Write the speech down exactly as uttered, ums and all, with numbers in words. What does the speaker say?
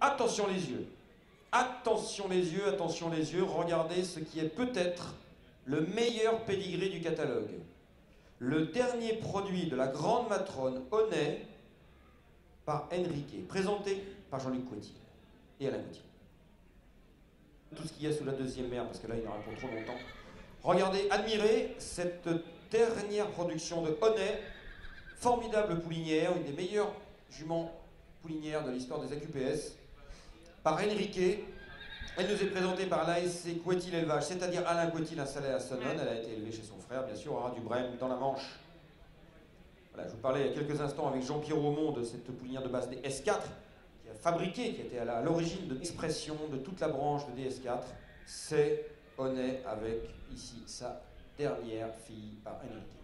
Attention les yeux. Attention les yeux, attention les yeux. Regardez ce qui est peut-être le meilleur pédigré du catalogue. Le dernier produit de la grande matrone Honnet par Enrique, présenté par Jean-Luc Coëtil et Alain Gauthier. Tout ce qu'il y a sous la deuxième mer, parce que là il en a pour trop longtemps. Regardez, admirez cette dernière production de Honnet, formidable poulinière, une des meilleures juments poulinières de l'histoire des A Q P S, par Enrique. Elle nous est présentée par l'A S C Coëtil Élevage, c'est-à-dire Alain Coëtil installé à Sonnone. Elle a été élevée chez son frère, bien sûr, à du Brême, dans la Manche. Voilà, je vous parlais il y a quelques instants avec Jean-Pierre Aumont de cette poulinière de base des S quatre, qui a fabriqué, qui était à l'origine de l'expression de toute la branche de D S quatre. C'est Honnet avec, ici, sa dernière fille par Enrique.